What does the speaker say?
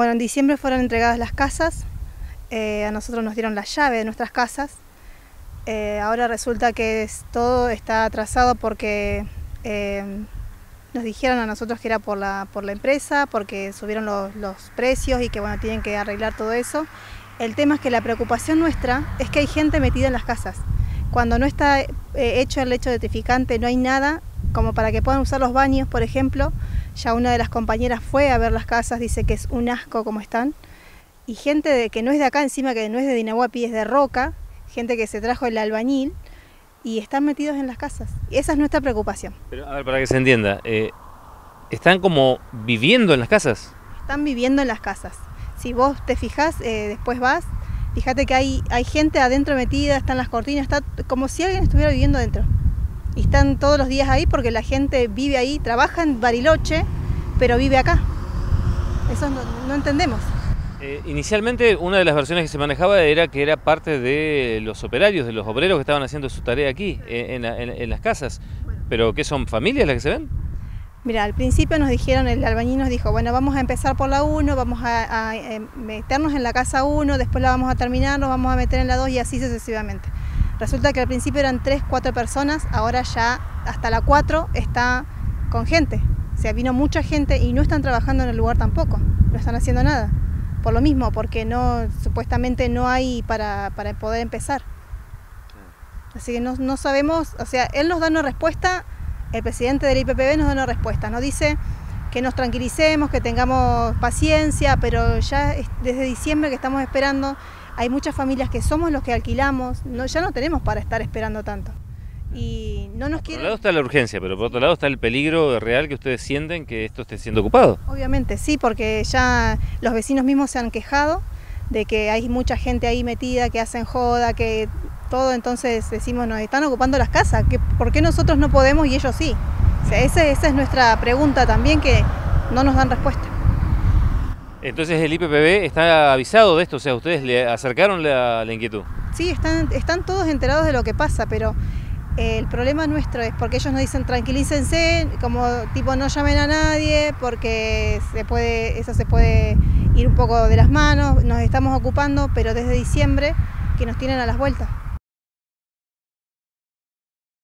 Bueno, en diciembre fueron entregadas las casas, a nosotros nos dieron la llave de nuestras casas. Ahora resulta que todo está atrasado porque nos dijeron a nosotros que era por la empresa, porque subieron los precios y que bueno, tienen que arreglar todo eso. El tema es que la preocupación nuestra es que hay gente metida en las casas. Cuando no está hecho el lecho detrificante, no hay nada como para que puedan usar los baños, por ejemplo. Ya una de las compañeras fue a ver las casas, dice que es un asco como están. Y gente que no es de acá, encima que no es de Dinahuapi, es de Roca, gente que se trajo el albañil y están metidos en las casas. Y esa es nuestra preocupación. Pero a ver, para que se entienda, ¿están como viviendo en las casas? Están viviendo en las casas. Si vos te fijás, después vas, fíjate que hay gente adentro metida, están las cortinas, está como si alguien estuviera viviendo adentro. Y están todos los días ahí porque la gente vive ahí, trabaja en Bariloche, pero vive acá. Eso no entendemos. Inicialmente una de las versiones que se manejaba era que era parte de los operarios, de los obreros que estaban haciendo su tarea aquí, en las casas. ¿Pero qué son, familias las que se ven? Mira, al principio nos dijeron, el albañil nos dijo, bueno, vamos a empezar por la 1, vamos a meternos en la casa 1, después la vamos a terminar, nos vamos a meter en la 2 y así sucesivamente. Resulta que al principio eran 3, 4 personas, ahora ya hasta la 4 está con gente. O sea, vino mucha gente y no están trabajando en el lugar tampoco, no están haciendo nada. Por lo mismo, porque supuestamente no hay para poder empezar. Así que no sabemos, o sea, él nos da una respuesta, el presidente del IPPB nos da una respuesta, nos dice que nos tranquilicemos, que tengamos paciencia, pero ya desde diciembre que estamos esperando, hay muchas familias que somos los que alquilamos, ya no tenemos para estar esperando tanto. Y no nos quieren... Por un lado está la urgencia, pero por otro lado está el peligro real que ustedes sienten que esto esté siendo ocupado. Obviamente sí, porque ya los vecinos mismos se han quejado de que hay mucha gente ahí metida, que hacen joda, que todo, entonces decimos, nos están ocupando las casas, ¿por qué nosotros no podemos y ellos sí? O sea, esa es nuestra pregunta también, que no nos dan respuesta. Entonces el IPPB está avisado de esto, o sea, ustedes le acercaron la inquietud. Sí, están todos enterados de lo que pasa, pero el problema nuestro es porque ellos nos dicen tranquilícense, como tipo no llamen a nadie, porque eso se puede ir un poco de las manos, nos estamos ocupando, pero desde diciembre que nos tienen a las vueltas.